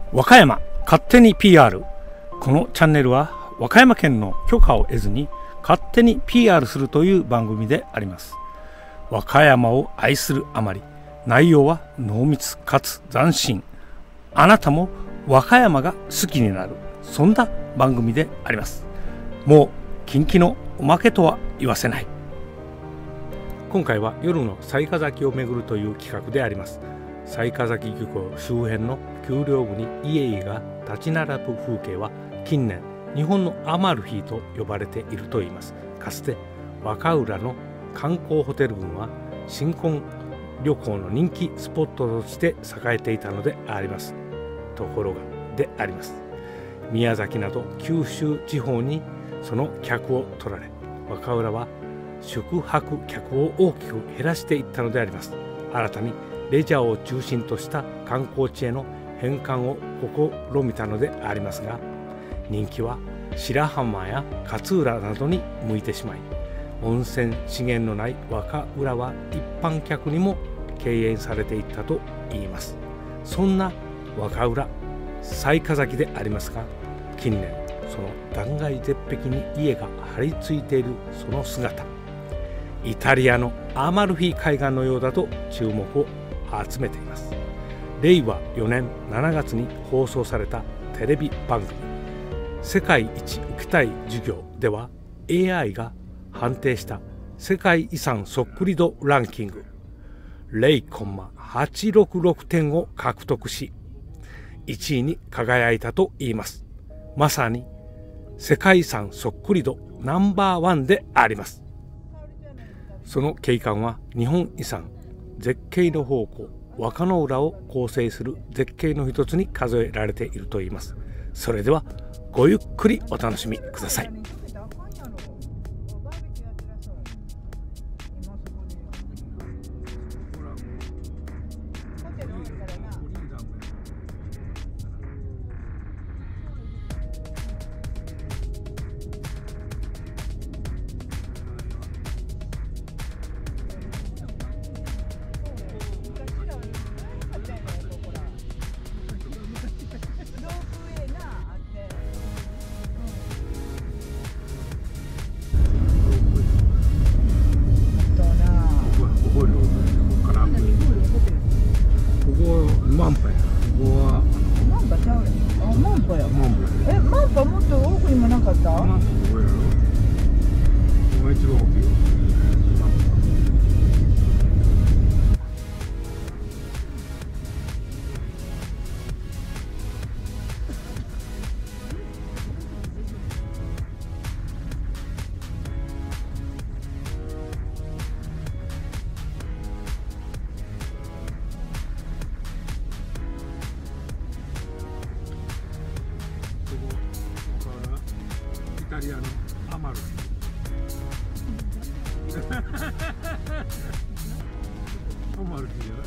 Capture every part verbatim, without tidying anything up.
和歌山勝手に ピーアール。 このチャンネルは和歌山県の許可を得ずに勝手に ピーアール するという番組であります。和歌山を愛するあまり、内容は濃密かつ斬新。あなたも和歌山が好きになる、そんな番組であります。もう近畿のおまけとは言わせない。今回は夜の雑賀崎を巡るという企画であります。雑賀崎漁港周辺の丘陵部に家々が立ち並ぶ風景は近年日本のアマルフィと呼ばれているといいます。かつて和歌浦の観光ホテル群は新婚旅行の人気スポットとして栄えていたのであります。ところがであります。宮崎など九州地方にその客を取られ、和歌浦は宿泊客を大きく減らしていったのであります。新たにレジャーを中心とした観光地への返還を試みたのでありますが、人気は白浜や勝浦などに向いてしまい、温泉資源のない和歌浦は一般客にも敬遠されていったといいます。そんな和歌浦雑賀崎でありますが、近年その断崖絶壁に家が張り付いているその姿、イタリアのアマルフィ海岸のようだと注目を集めています。れいわよねんしちがつに放送されたテレビ番組「世界一受けたい授業」では エーアイ が判定した世界遺産そっくり度ランキング ゼロコンマはちろくろくてんを獲得しいちいに輝いたといいます。まさに世界遺産そっくり度ナンバーワンであります。その景観は日本遺産絶景の宝庫和歌の浦を構成する絶景の一つに数えられているといいます。それではごゆっくりお楽しみください。マンパや。ここはマンパちゃうよ。あ、マンパや。マンパ。え、マンパもっと奥にもなかった？マンパここやろ。ここが一番大きいよ。マンパ。イタリアのアマルフィアマルフィじゃない？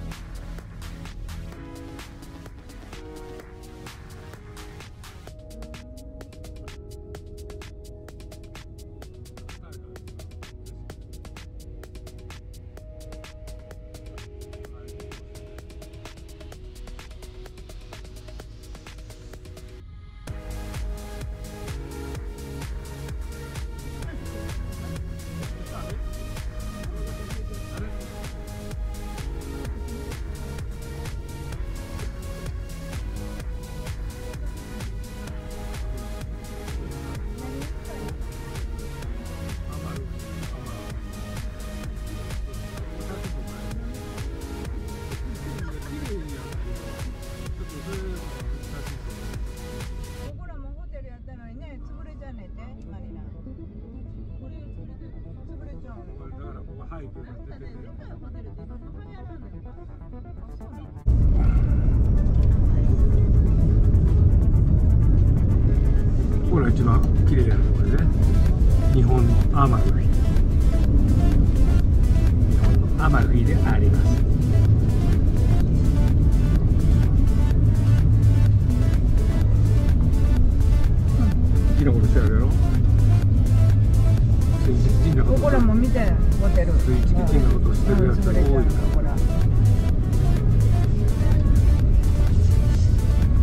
これが一番綺麗なところでね、日本のアマルフィ、日本のアマルフィであります。きのこの人やるやろ。 ここらも見てホテル。 水チキチンの音してるやつが多いから。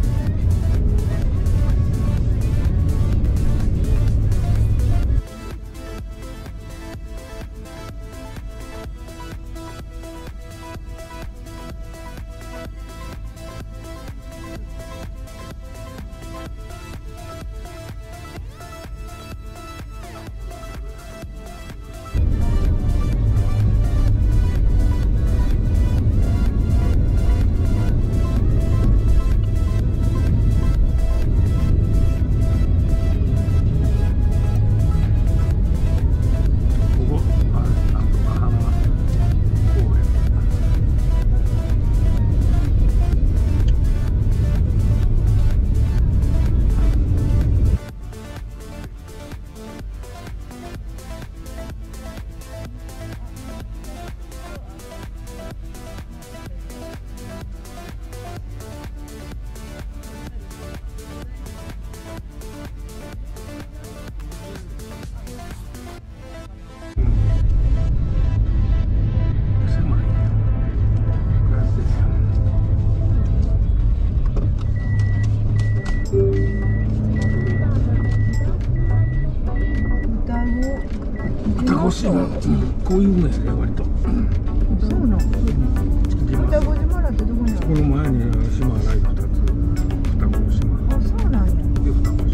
こういうのやね割と。 そうなの。双子島なんてどこにある？ この前に島がないふたつ、双子島。 あ、そうなんや。 で双子島です。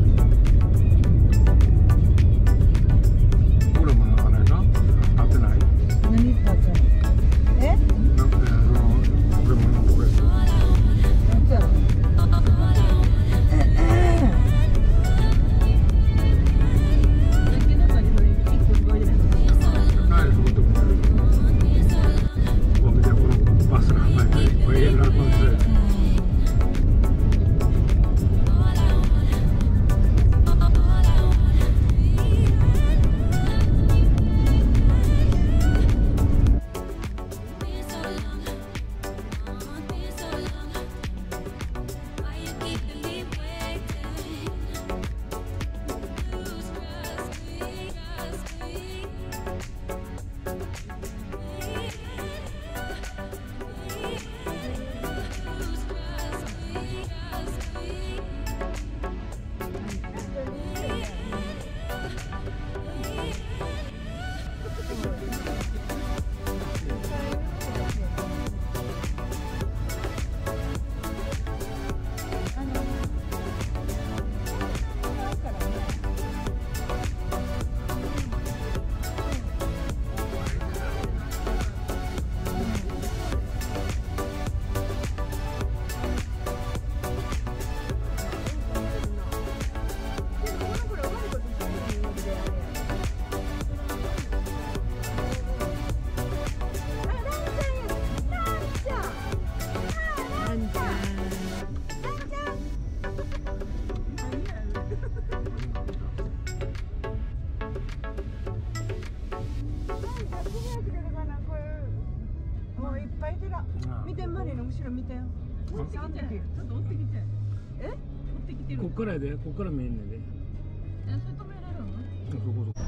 これもなかなか合ってない？ 何立つの？え？ なんかね、そのポケモンのこれ。 何つやろ？見てマリの後ろ見てよ。ちょっと追ってきて。え？追ってきてる。 こっからやで、こっから見えんねんで。 え、それ止めれるの？ そこそこ。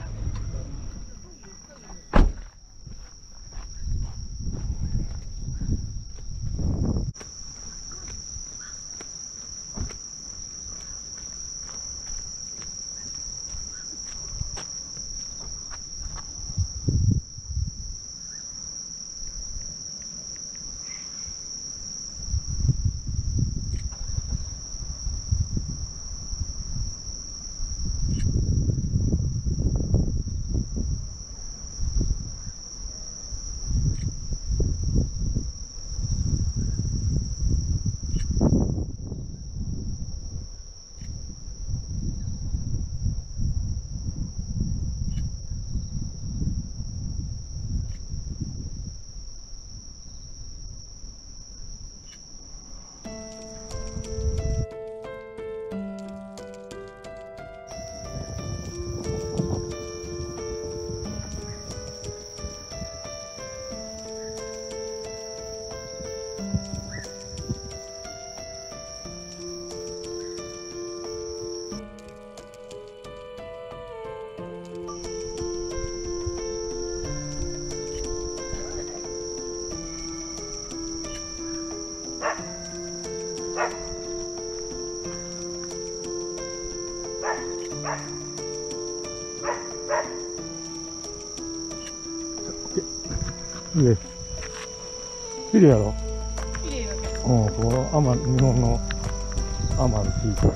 いいえ。綺麗やろ。 綺麗だけど。 うん、このアマ、日本のアマンティー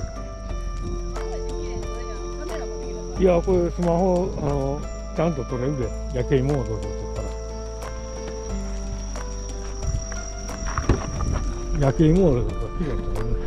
ク。いや、これスマホ、あの、ちゃんと撮れるで、夜景モードで撮ったら。夜景モードで撮ったら綺麗だと思う。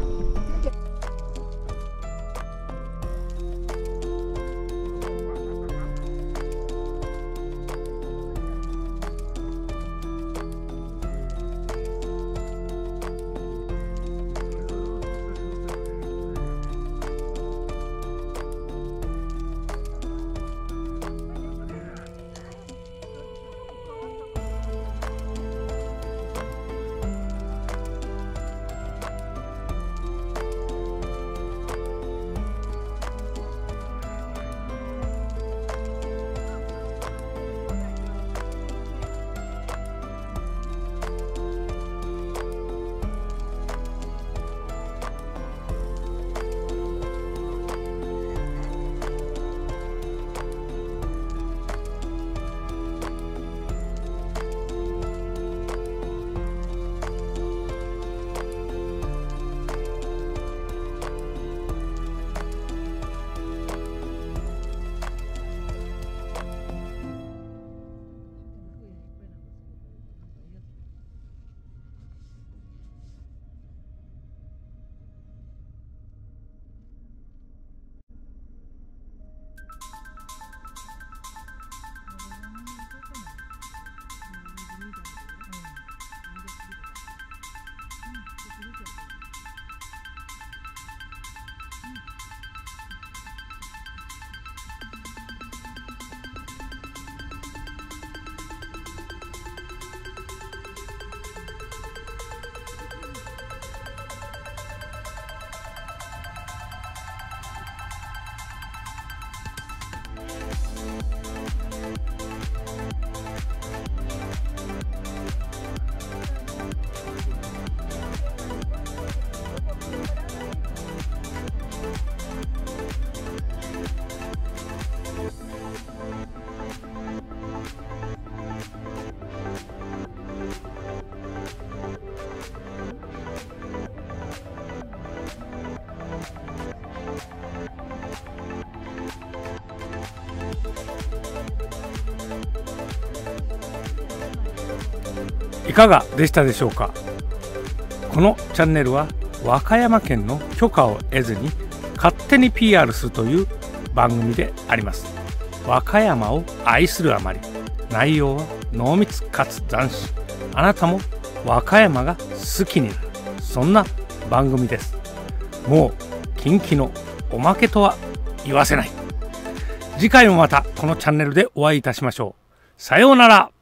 いかがでしたでしょうか。このチャンネルは和歌山県の許可を得ずに勝手に ピーアール するという番組であります。和歌山を愛するあまり、内容は濃密かつ斬新。あなたも和歌山が好きになる、そんな番組です。もう近畿のおまけとは言わせない。次回もまたこのチャンネルでお会いいたしましょう。さようなら。